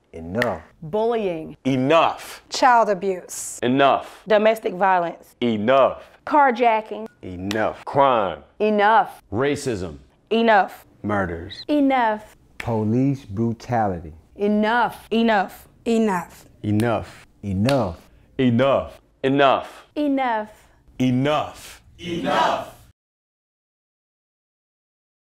Enough. Bullying. Enough. Child abuse. Enough. Domestic violence. Enough. Carjacking. Enough. Crime. Enough. Racism. Enough. Murders. Enough. Police brutality. Enough. Enough. Enough. Enough. Enough. Enough. Enough. Enough. Enough. Enough.